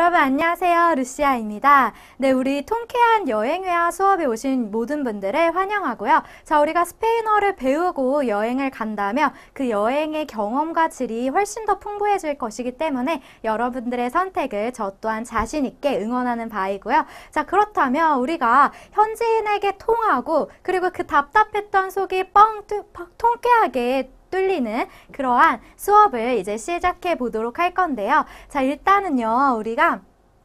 여러분 안녕하세요. 루시아입니다. 네, 우리 통쾌한 여행회화 수업에 오신 모든 분들을 환영하고요. 자, 우리가 스페인어를 배우고 여행을 간다면 그 여행의 경험과 질이 훨씬 더 풍부해질 것이기 때문에 여러분들의 선택을 저 또한 자신 있게 응원하는 바이고요. 자, 그렇다면 우리가 현지인에게 통하고 그리고 그 답답했던 속이 통쾌하게 뚫리는 그러한 수업을 이제 시작해 보도록 할 건데요. 자, 일단은요, 우리가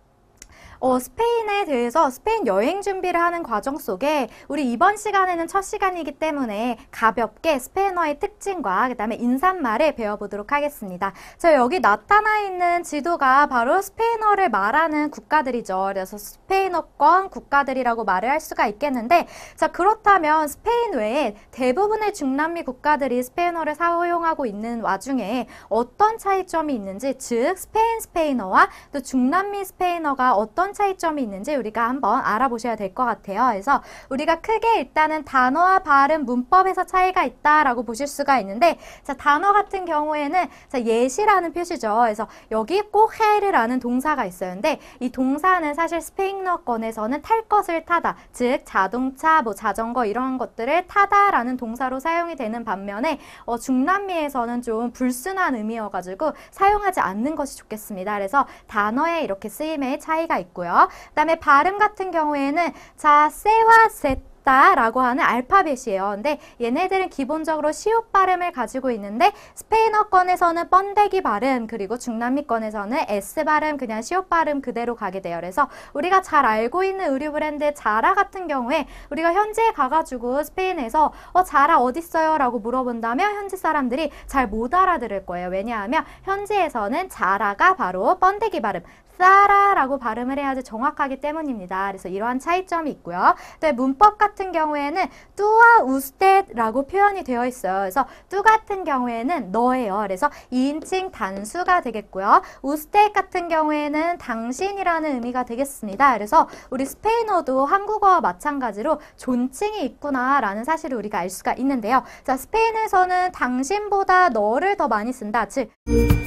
스페인에 대해서 스페인 여행 준비를 하는 과정 속에 우리 이번 시간에는 첫 시간이기 때문에 가볍게 스페인어의 특징과 그 다음에 인사말을 배워보도록 하겠습니다. 자, 여기 나타나 있는 지도가 바로 스페인어를 말하는 국가들이죠. 그래서 스페인어권 국가들이라고 말을 할 수가 있겠는데, 자, 그렇다면 스페인 외에 대부분의 중남미 국가들이 스페인어를 사용하고 있는 와중에 어떤 차이점이 있는지, 즉 스페인어와 또 중남미 스페인어가 어떤 차이점이 있는지 우리가 한번 알아보셔야 될 것 같아요. 그래서 우리가 크게 일단은 단어와 발음, 문법에서 차이가 있다라고 보실 수가 있는데, 자, 단어 같은 경우에는 자, 예시라는 표시죠. 그래서 여기 coger라는 동사가 있어요. 근데 이 동사는 사실 스페인어권에서는 탈 것을 타다, 즉 자동차, 자전거 이런 것들을 타다라는 동사로 사용이 되는 반면에 중남미에서는 좀 불순한 의미여가지고 사용하지 않는 것이 좋겠습니다. 그래서 단어에 이렇게 쓰임의 차이가 있고요. 그 다음에 발음 같은 경우에는 자, 세와 라고 하는 알파벳이에요. 근데 얘네들은 기본적으로 시옷 발음을 가지고 있는데 스페인어권에서는 번데기 발음, 그리고 중남미권에서는 S 발음, 그냥 시옷 발음 그대로 가게 돼요. 그래서 우리가 잘 알고 있는 의류 브랜드 자라 같은 경우에 우리가 현지에 가가지고 스페인에서 자라 어딨어요? 라고 물어본다면 현지 사람들이 잘 못 알아들을 거예요. 왜냐하면 현지에서는 자라가 바로 번데기 발음, 사라라고 발음을 해야지 정확하기 때문입니다. 그래서 이러한 차이점이 있고요. 또 문법 같은 경우에는 뚜와 우스테라고 표현이 되어 있어요. 그래서 뚜 같은 경우에는 너예요. 그래서 2인칭 단수가 되겠고요. 우스테 같은 경우에는 당신이라는 의미가 되겠습니다. 그래서 우리 스페인어도 한국어와 마찬가지로 존칭이 있구나라는 사실을 우리가 알 수가 있는데요. 자, 스페인에서는 당신보다 너를 더 많이 쓴다. 즉